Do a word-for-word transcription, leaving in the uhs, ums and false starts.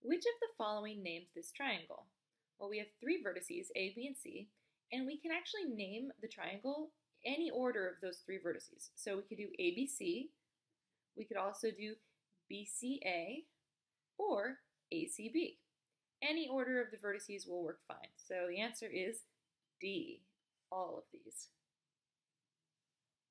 Which of the following names this triangle? Well, we have three vertices, A, B, and C, and we can actually name the triangle any order of those three vertices. So we could do A B C, we could also do B C A, or A C B. Any order of the vertices will work fine. So the answer is D, all of these.